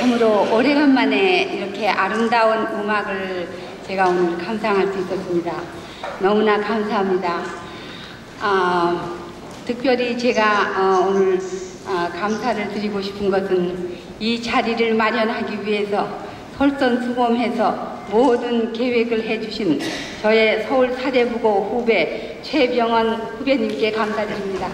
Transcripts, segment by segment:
참으로 오래간만에 이렇게 아름다운 음악을 제가 오늘 감상할 수 있었습니다. 너무나 감사합니다. 특별히 제가 오늘 감사를 드리고 싶은 것은 이 자리를 마련하기 위해서 솔선수범해서 모든 계획을 해주신 저의 서울사대부고 후배 최병원 후배님께 감사드립니다.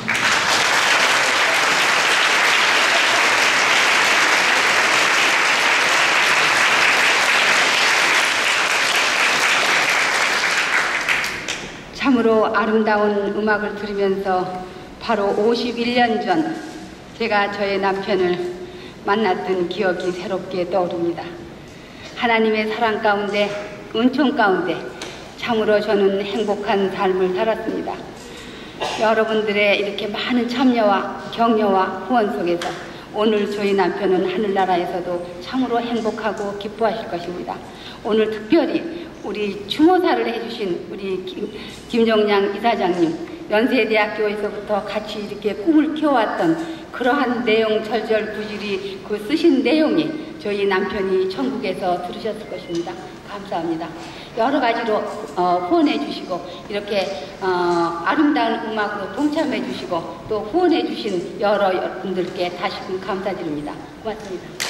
참으로 아름다운 음악을 들으면서 바로 51년 전 제가 저의 남편을 만났던 기억이 새롭게 떠오릅니다. 하나님의 사랑 가운데, 은총 가운데 참으로 저는 행복한 삶을 살았습니다. 여러분들의 이렇게 많은 참여와 격려와 후원 속에서 오늘 저희 남편은 하늘나라에서도 참으로 행복하고 기뻐하실 것입니다. 오늘 특별히 우리 추모사를 해주신 우리 김종량 이사장님, 연세대학교에서부터 같이 이렇게 꿈을 키워왔던 그러한 내용 절절부실이 그 쓰신 내용이 저희 남편이 천국에서 들으셨을 것입니다. 감사합니다. 여러 가지로 후원해 주시고 이렇게 아름다운 음악으로 동참해 주시고 또 후원해 주신 여러 분들께 다시금 감사드립니다. 고맙습니다.